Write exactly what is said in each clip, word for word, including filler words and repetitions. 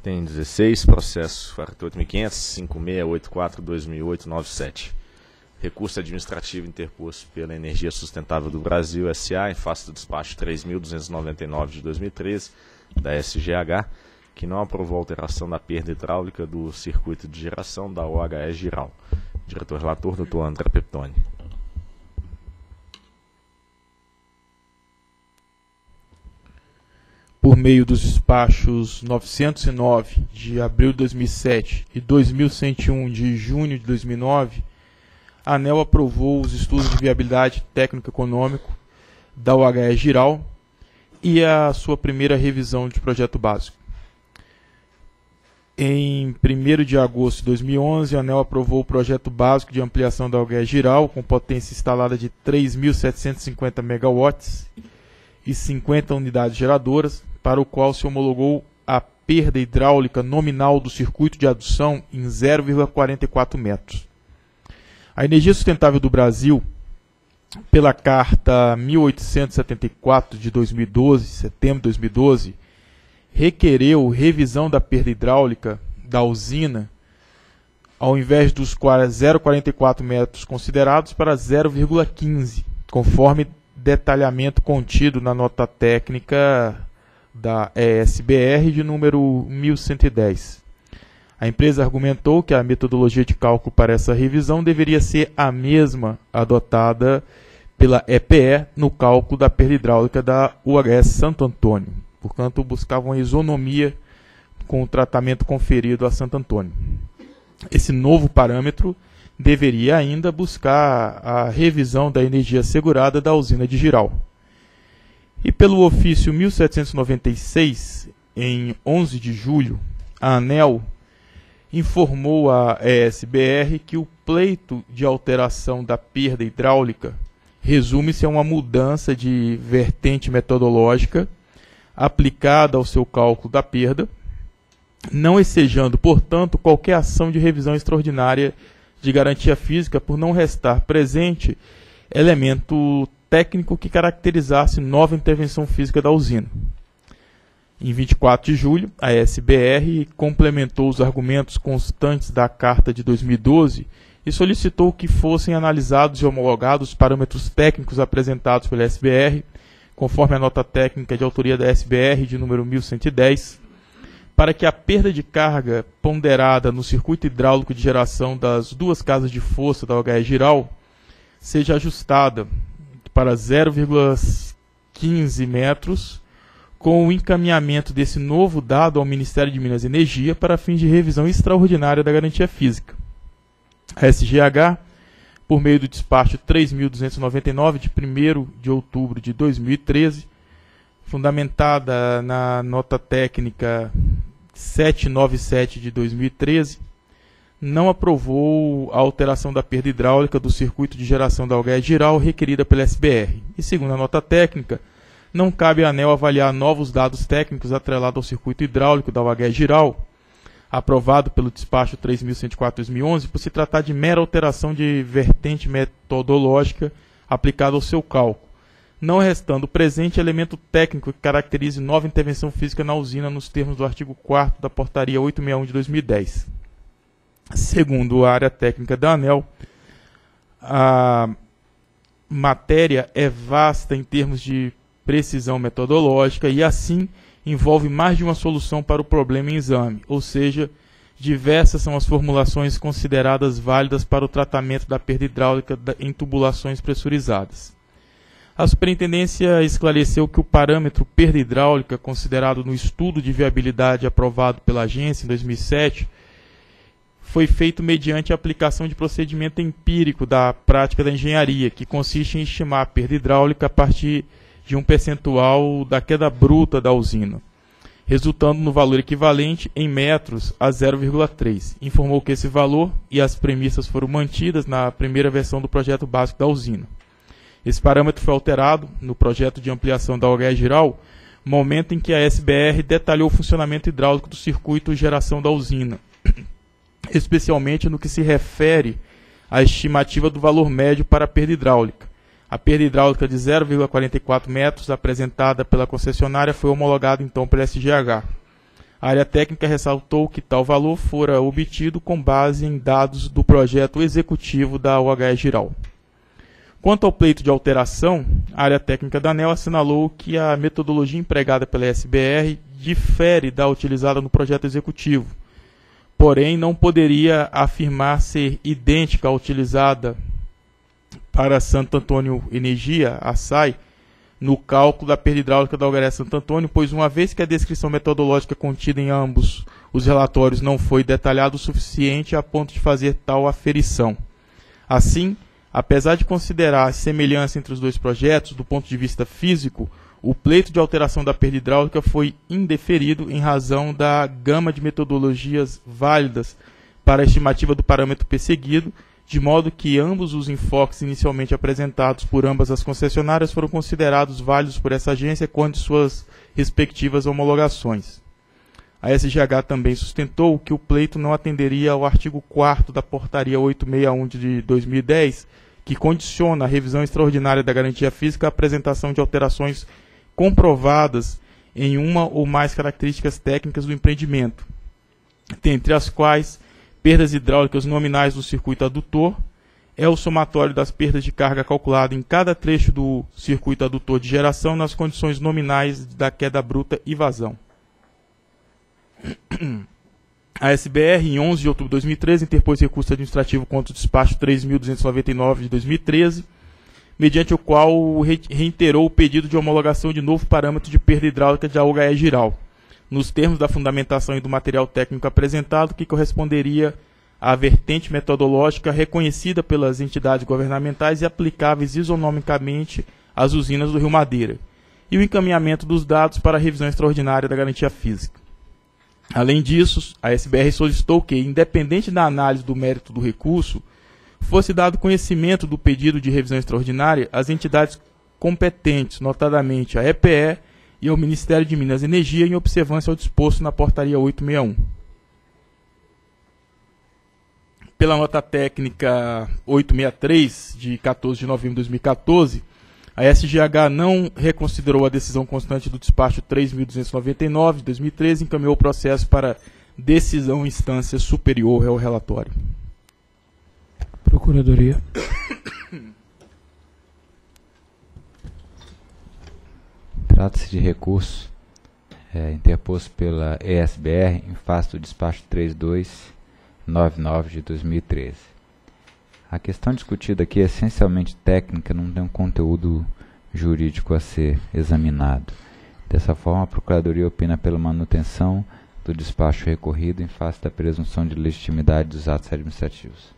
Tem dezesseis, processo quarenta e oito mil e quinhentos, cinco seis oito quatro barra dois mil e oito nove sete. Recurso administrativo interposto pela Energia Sustentável do Brasil, S A, em face do despacho três mil duzentos e noventa e nove de dois mil e treze, da S G H, que não aprovou a alteração da perda hidráulica do circuito de geração da O H E Giral. Diretor-relator, doutor André Peptoni. Por meio dos despachos novecentos e nove de abril de dois mil e sete e dois mil cento e um de junho de dois mil e nove, a ANEEL aprovou os estudos de viabilidade técnico-econômico da O H E Giral e a sua primeira revisão de projeto básico. Em primeiro de agosto de dois mil e onze, a ANEEL aprovou o projeto básico de ampliação da O H E Giral com potência instalada de três mil setecentos e cinquenta megawatts e cinquenta unidades geradoras, para o qual se homologou a perda hidráulica nominal do circuito de adução em zero vírgula quarenta e quatro metros. A Energia Sustentável do Brasil, pela Carta mil oitocentos e setenta e quatro de dois mil e doze, setembro de dois mil e doze, requereu revisão da perda hidráulica da usina, ao invés dos zero vírgula quarenta e quatro metros considerados, para zero vírgula quinze, conforme detalhamento contido na nota técnica da E S B R de número mil cento e dez. A empresa argumentou que a metodologia de cálculo para essa revisão deveria ser a mesma adotada pela E P E no cálculo da perda hidráulica da U H S Santo Antônio. Portanto, buscavam a isonomia com o tratamento conferido a Santo Antônio. Esse novo parâmetro deveria ainda buscar a revisão da energia assegurada da usina de Giral. E pelo ofício mil setecentos e noventa e seis, em onze de julho, a ANEEL informou à E S B R que o pleito de alteração da perda hidráulica resume-se a uma mudança de vertente metodológica aplicada ao seu cálculo da perda, não ensejando, portanto, qualquer ação de revisão extraordinária de garantia física por não restar presente elemento técnico que caracterizasse nova intervenção física da usina. Em vinte e quatro de julho, a E S B R complementou os argumentos constantes da Carta de dois mil e doze e solicitou que fossem analisados e homologados os parâmetros técnicos apresentados pela E S B R, conforme a nota técnica de autoria da E S B R de número mil cento e dez, para que a perda de carga ponderada no circuito hidráulico de geração das duas casas de força da O H E Giral seja ajustada para zero vírgula quinze metros, com o encaminhamento desse novo dado ao Ministério de Minas e Energia para fins de revisão extraordinária da garantia física. A S G H, por meio do despacho três mil duzentos e noventa e nove, de primeiro de outubro de dois mil e treze, fundamentada na nota técnica setecentos e noventa e sete de dois mil e treze, não aprovou a alteração da perda hidráulica do circuito de geração da O H E Giral requerida pela S B R. E, segundo a nota técnica, não cabe à ANEEL avaliar novos dados técnicos atrelados ao circuito hidráulico da O H E Giral, aprovado pelo despacho três mil cento e quatro de dois mil e onze, por se tratar de mera alteração de vertente metodológica aplicada ao seu cálculo, não restando presente elemento técnico que caracterize nova intervenção física na usina nos termos do artigo quarto da Portaria oitocentos e sessenta e um de dois mil e dez. Segundo a área técnica da ANEEL, a matéria é vasta em termos de precisão metodológica e, assim, envolve mais de uma solução para o problema em exame, ou seja, diversas são as formulações consideradas válidas para o tratamento da perda hidráulica em tubulações pressurizadas. A superintendência esclareceu que o parâmetro perda hidráulica, considerado no estudo de viabilidade aprovado pela agência em dois mil e sete, foi feito mediante a aplicação de procedimento empírico da prática da engenharia, que consiste em estimar a perda hidráulica a partir de um percentual da queda bruta da usina, resultando no valor equivalente em metros a zero vírgula três. Informou que esse valor e as premissas foram mantidas na primeira versão do projeto básico da usina. Esse parâmetro foi alterado no projeto de ampliação da O H E Giral, momento em que a S B R detalhou o funcionamento hidráulico do circuito de geração da usina, especialmente no que se refere à estimativa do valor médio para a perda hidráulica. A perda hidráulica de zero vírgula quarenta e quatro metros apresentada pela concessionária foi homologada então pela S G H. A área técnica ressaltou que tal valor fora obtido com base em dados do projeto executivo da O H E Giral. Quanto ao pleito de alteração, a área técnica da ANEEL assinalou que a metodologia empregada pela S B R difere da utilizada no projeto executivo, porém não poderia afirmar ser idêntica à utilizada para Santo Antônio Energia, a S A I, no cálculo da perda hidráulica da O H E Santo Antônio, pois uma vez que a descrição metodológica contida em ambos os relatórios não foi detalhada o suficiente a ponto de fazer tal aferição. Assim, apesar de considerar a semelhança entre os dois projetos, do ponto de vista físico, o pleito de alteração da perda hidráulica foi indeferido em razão da gama de metodologias válidas para a estimativa do parâmetro perseguido, de modo que ambos os enfoques inicialmente apresentados por ambas as concessionárias foram considerados válidos por essa agência quanto suas respectivas homologações. A S G H também sustentou que o pleito não atenderia ao artigo quarto da Portaria oitocentos e sessenta e um de dois mil e dez, que condiciona a revisão extraordinária da garantia física à apresentação de alterações comprovadas em uma ou mais características técnicas do empreendimento, dentre as quais perdas hidráulicas nominais do circuito adutor, é o somatório das perdas de carga calculada em cada trecho do circuito adutor de geração nas condições nominais da queda bruta e vazão. A S B R, em onze de outubro de dois mil e treze, interpôs recurso administrativo contra o despacho três mil duzentos e noventa e nove de dois mil e treze, mediante o qual reiterou o pedido de homologação de novo parâmetro de perda hidráulica de A O H E Giral, nos termos da fundamentação e do material técnico apresentado, que corresponderia à vertente metodológica reconhecida pelas entidades governamentais e aplicáveis isonomicamente às usinas do Rio Madeira, e o encaminhamento dos dados para a revisão extraordinária da garantia física. Além disso, a S B R solicitou que, independente da análise do mérito do recurso, fosse dado conhecimento do pedido de revisão extraordinária às entidades competentes, notadamente a E P E e ao Ministério de Minas e Energia, em observância ao disposto na Portaria oitocentos e sessenta e um. Pela nota técnica oitocentos e sessenta e três, de quatorze de novembro de dois mil e quatorze, a S G H não reconsiderou a decisão constante do despacho três mil duzentos e noventa e nove de dois mil e treze e encaminhou o processo para decisão em instância superior ao relatório. Procuradoria. Trata-se de recurso é, interposto pela E S B R em face do despacho três mil duzentos e noventa e nove de dois mil e treze. A questão discutida aqui é essencialmente técnica, não tem um conteúdo jurídico a ser examinado. Dessa forma, a Procuradoria opina pela manutenção do despacho recorrido em face da presunção de legitimidade dos atos administrativos.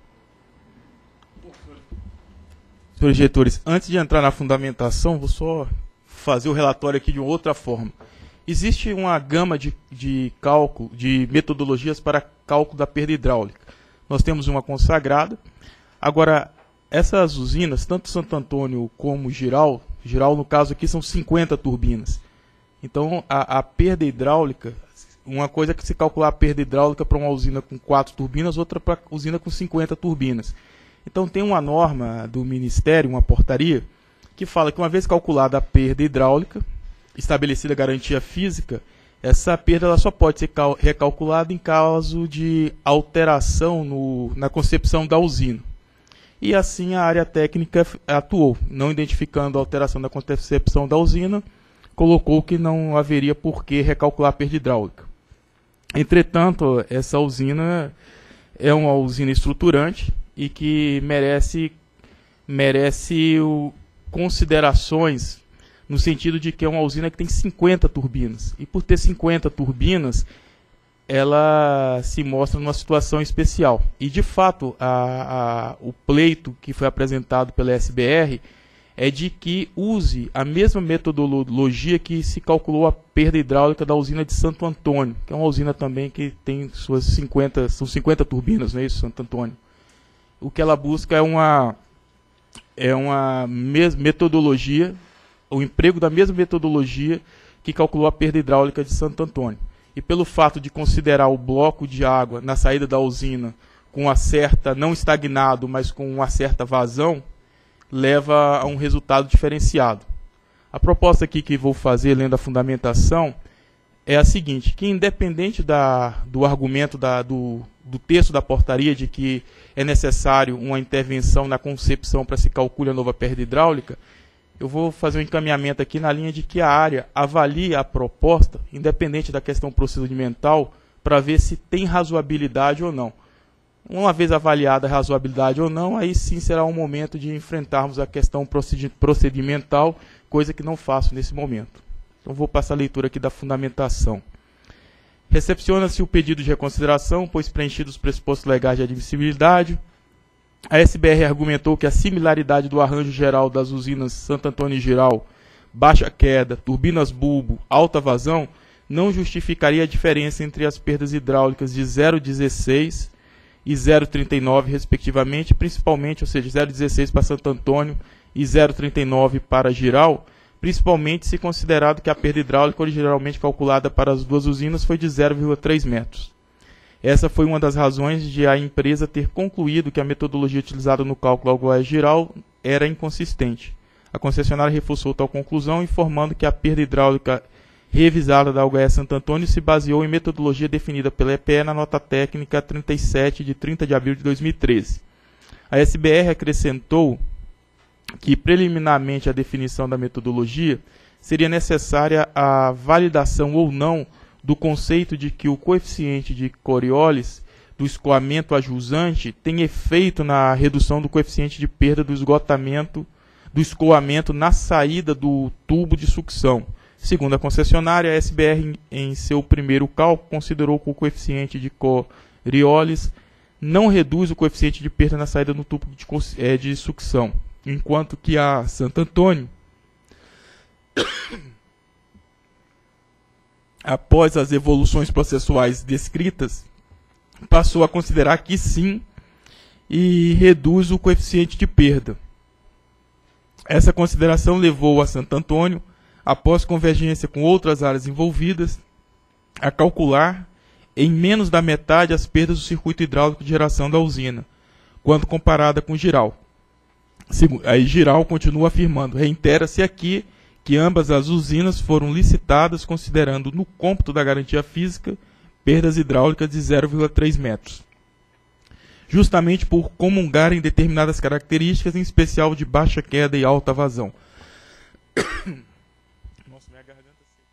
Senhores diretores, antes de entrar na fundamentação, vou só fazer o relatório aqui de uma outra forma. Existe uma gama de, de cálculo, de metodologias para cálculo da perda hidráulica. Nós temos uma consagrada. Agora, essas usinas, tanto Santo Antônio como Giral, Giral no caso aqui são cinquenta turbinas. Então, a, a perda hidráulica, uma coisa é que se calcular a perda hidráulica para uma usina com quatro turbinas, outra para usina com cinquenta turbinas. Então, tem uma norma do Ministério, uma portaria, que fala que uma vez calculada a perda hidráulica, estabelecida a garantia física, essa perda ela só pode ser recalculada em caso de alteração no, na concepção da usina. E assim a área técnica atuou, não identificando a alteração da concepção da usina, colocou que não haveria por que recalcular a perda hidráulica. Entretanto, essa usina é uma usina estruturante e que merece, merece o, considerações no sentido de que é uma usina que tem cinquenta turbinas. E por ter cinquenta turbinas, ela se mostra numa situação especial. E, de fato, a, a, o pleito que foi apresentado pela S B R é de que use a mesma metodologia que se calculou a perda hidráulica da usina de Santo Antônio, que é uma usina também que tem suas cinquenta, são cinquenta turbinas, não é isso, Santo Antônio? O que ela busca é uma, é uma metodologia, o emprego da mesma metodologia que calculou a perda hidráulica de Santo Antônio. E pelo fato de considerar o bloco de água na saída da usina com uma certa, não estagnado, mas com uma certa vazão, leva a um resultado diferenciado. A proposta aqui que vou fazer, lendo a fundamentação, é a seguinte, que independente da, do argumento da, do, do texto da portaria de que é necessário uma intervenção na concepção para se calcular a nova perda hidráulica, eu vou fazer um encaminhamento aqui na linha de que a área avalie a proposta, independente da questão procedimental, para ver se tem razoabilidade ou não. Uma vez avaliada a razoabilidade ou não, aí sim será um momento de enfrentarmos a questão procedimental, coisa que não faço nesse momento. Então vou passar a leitura aqui da fundamentação. Recepciona-se o pedido de reconsideração, pois preenchidos os pressupostos legais de admissibilidade. A S B R argumentou que a similaridade do arranjo geral das usinas Santo Antônio e Giral, baixa queda, turbinas bulbo, alta vazão, não justificaria a diferença entre as perdas hidráulicas de zero vírgula dezesseis e zero vírgula trinta e nove, respectivamente, principalmente, ou seja, zero vírgula dezesseis para Santo Antônio e zero vírgula trinta e nove para Giral, principalmente se considerado que a perda hidráulica originalmente calculada para as duas usinas foi de zero vírgula três metros. Essa foi uma das razões de a empresa ter concluído que a metodologia utilizada no cálculo da Algoés Giral era inconsistente. A concessionária reforçou tal conclusão, informando que a perda hidráulica revisada da Algoés Santo Antônio se baseou em metodologia definida pela E P E na nota técnica trinta e sete, de trinta de abril de dois mil e treze. A S B R acrescentou que, preliminarmente à definição da metodologia, seria necessária a validação ou não do conceito de que o coeficiente de Coriolis do escoamento ajusante tem efeito na redução do coeficiente de perda do esgotamento do escoamento na saída do tubo de sucção. Segundo a concessionária, a S B R, em seu primeiro cálculo, considerou que o coeficiente de Coriolis não reduz o coeficiente de perda na saída do tubo de, é, de sucção, enquanto que a Santo Antônio, após as evoluções processuais descritas, passou a considerar que sim e reduz o coeficiente de perda. Essa consideração levou a Santo Antônio, após convergência com outras áreas envolvidas, a calcular em menos da metade as perdas do circuito hidráulico de geração da usina, quando comparada com Giral. Aí Giral continua afirmando, reitera-se aqui que ambas as usinas foram licitadas considerando no cômputo da garantia física perdas hidráulicas de zero vírgula três metros. Justamente por comungarem determinadas características, em especial de baixa queda e alta vazão. Nossa, minha garganta seca.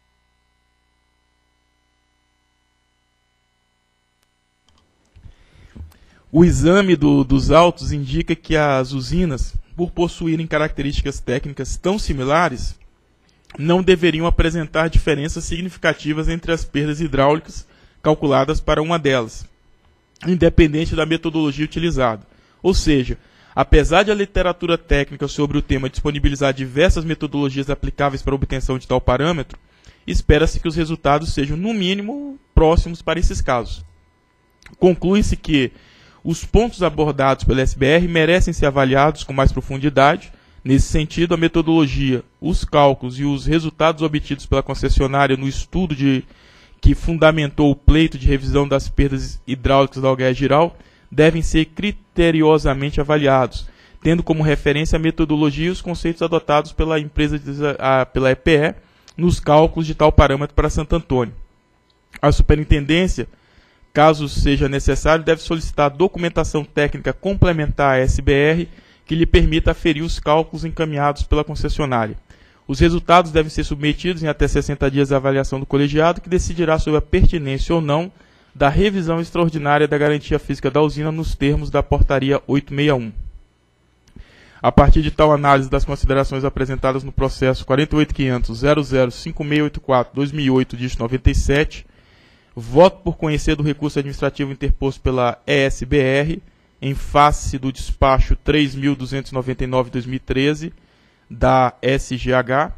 O exame do, dos autos indica que as usinas, por possuírem características técnicas tão similares, não deveriam apresentar diferenças significativas entre as perdas hidráulicas calculadas para uma delas, independente da metodologia utilizada. Ou seja, apesar de a literatura técnica sobre o tema disponibilizar diversas metodologias aplicáveis para a obtenção de tal parâmetro, espera-se que os resultados sejam, no mínimo, próximos para esses casos. Conclui-se que os pontos abordados pela S B R merecem ser avaliados com mais profundidade. Nesse sentido, a metodologia, os cálculos e os resultados obtidos pela concessionária no estudo de, que fundamentou o pleito de revisão das perdas hidráulicas da Algoés Giral devem ser criteriosamente avaliados, tendo como referência a metodologia e os conceitos adotados pela empresa, a, pela E P E, nos cálculos de tal parâmetro para Santo Antônio. A superintendência, caso seja necessário, deve solicitar documentação técnica complementar à S B R que lhe permita aferir os cálculos encaminhados pela concessionária. Os resultados devem ser submetidos em até sessenta dias à avaliação do colegiado, que decidirá sobre a pertinência ou não da revisão extraordinária da garantia física da usina nos termos da portaria oitocentos e sessenta e um. A partir de tal análise das considerações apresentadas no processo quarenta e oito quinhentos zero zero cinco seis oito quatro barra dois mil e oito, dígito noventa e sete, voto por conhecer do recurso administrativo interposto pela E S B R em face do despacho três mil duzentos e noventa e nove barra dois mil e treze da S G H,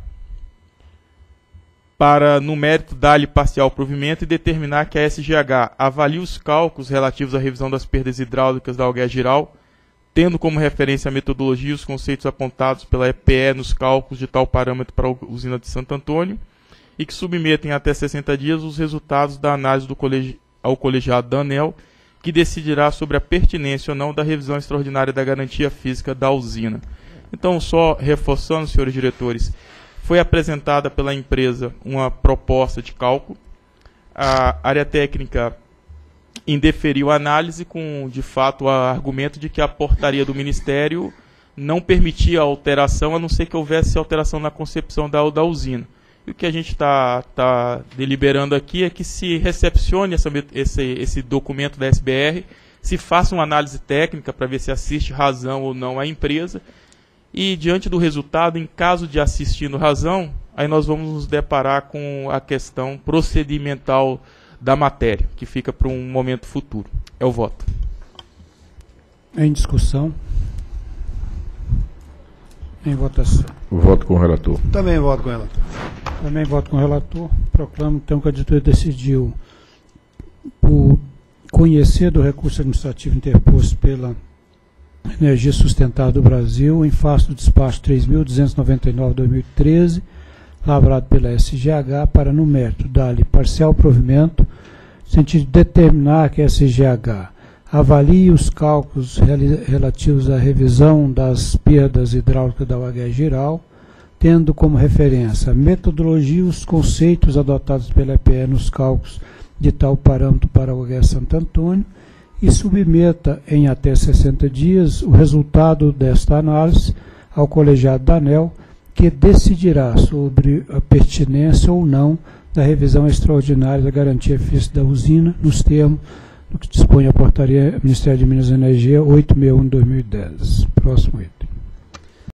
para, no mérito, dar-lhe parcial provimento e determinar que a S G H avalie os cálculos relativos à revisão das perdas hidráulicas da Algoés Giral, tendo como referência a metodologia e os conceitos apontados pela E P E nos cálculos de tal parâmetro para a usina de Santo Antônio, e que submetem até sessenta dias os resultados da análise do colegi ao colegiado da ANEEL, que decidirá sobre a pertinência ou não da revisão extraordinária da garantia física da usina. Então, só reforçando, senhores diretores, foi apresentada pela empresa uma proposta de cálculo, A área técnica indeferiu a análise com, de fato, o argumento de que a portaria do Ministério não permitia alteração, a não ser que houvesse alteração na concepção da, da usina. E o que a gente está tá deliberando aqui é que se recepcione essa, esse, esse documento da S B R, se faça uma análise técnica para ver se assiste razão ou não à empresa, e diante do resultado, em caso de assistindo razão, aí nós vamos nos deparar com a questão procedimental da matéria, que fica para um momento futuro. É o voto. Em discussão. Em votação. Voto com o relator. Também voto com o relator. Também voto com o relator. Proclamo, então, que a diretoria decidiu por conhecer do recurso administrativo interposto pela Energia Sustentável do Brasil, em face do despacho três mil duzentos e noventa e nove de dois mil e treze, lavrado pela S G H, para, no mérito, dar-lhe parcial provimento, no sentido de determinar que a S G H avalie os cálculos relativos à revisão das perdas hidráulicas da U H E Giral, tendo como referência a metodologia e os conceitos adotados pela E P E nos cálculos de tal parâmetro para a U H E Santo Antônio, e submeta em até sessenta dias o resultado desta análise ao colegiado da ANEEL, que decidirá sobre a pertinência ou não da revisão extraordinária da garantia física da usina, nos termos do que dispõe a portaria Ministério de Minas e Energia oitocentos e sessenta e um de dois mil e dez. Próximo item.